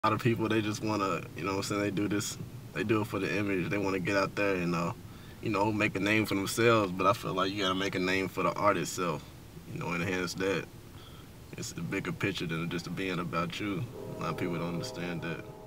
A lot of people, they just want to, what I'm saying, they do it for the image. They want to get out there and, make a name for themselves. But I feel like you got to make a name for the art itself, enhance that. It's a bigger picture than just being about you. A lot of people don't understand that.